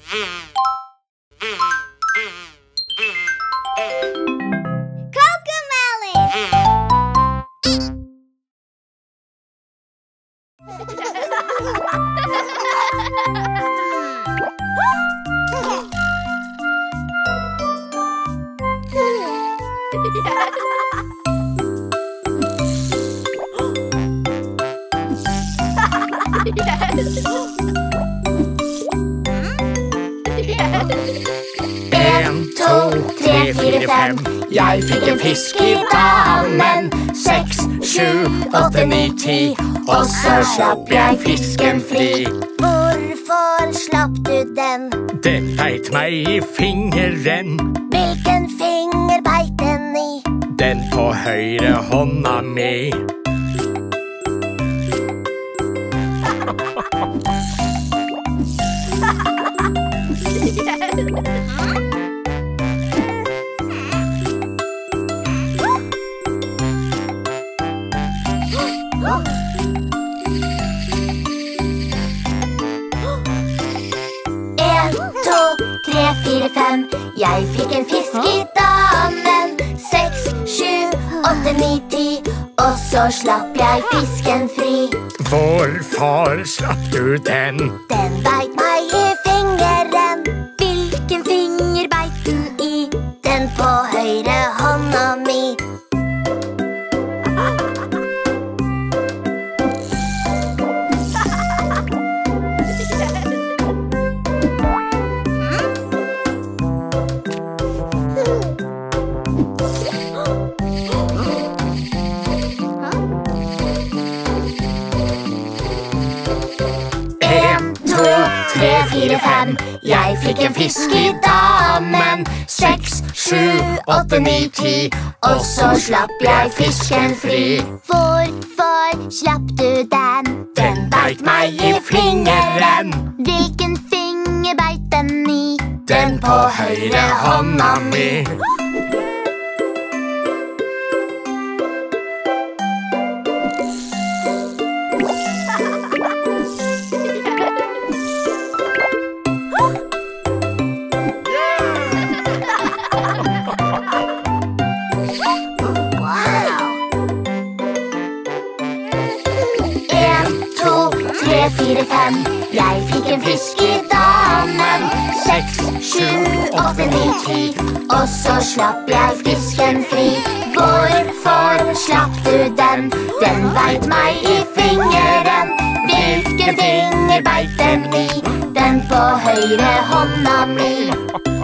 En, to, tre, fire, fem. Jeg fikk en fisk i da-ammen. 6, 7, 8, 9, 10. Og så slapp jeg fisken fri. Hvorfor slapp du den? Den beit meg i fingeren. Hvilken finger beit den i? Den på høyre hånda mi. En, to, tre, fire, fem. Jeg fikk en fisk i da-ammen. 6, 7, 8, 9, 10. Og så slapp jeg fisken fri. Hvorfor slapp du den? Den beit meg i fingeren. Hvilken finger beit den i? Den på høyre hånda mi. Tre, fire, fem. Jeg fikk en fisk i da-ammen. 6, 7, 8, 9, 10. Og så slapp jeg fisken fri. Hvorfor slapp du den? Den beit meg i fingeren. Hvilken finger beit den i? Den på høyre hånda mi. Fire, fem. Jeg fikk en fisk i da-ammen. 6, 7, 8, 9, 10. Og så slapp jeg fisken fri. Hvorfor slapp du den? Den beit meg i fingeren. Hvilken finger beit den i? Den på høyre hånda mi.